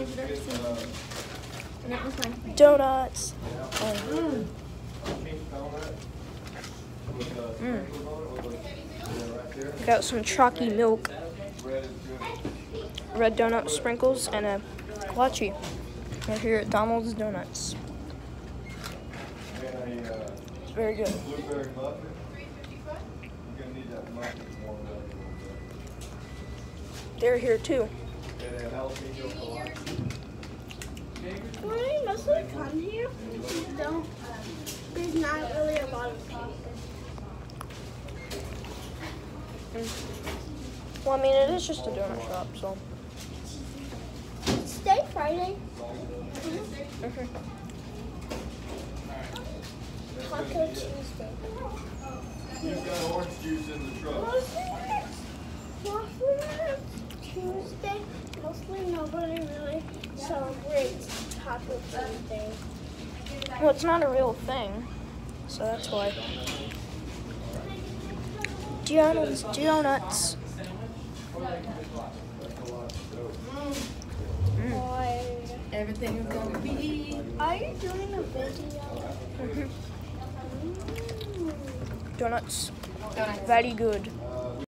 And that was mine. Donuts. Got some chalky milk, red donut sprinkles, and a kolache. Right here at Donald's Donuts. It's very good. They're here too. When we mostly come here, there's not really a lot of coffee. Well, I mean, it is just a donut shop, so. It's Day Friday. Taco Tuesday. You've got orange juice in the truck. Tuesday, mostly nobody really celebrates Taco Tuesday. Well, it's not a real thing, so that's why. Donuts. Everything is gonna be. Are you doing a video? Donuts. Very good.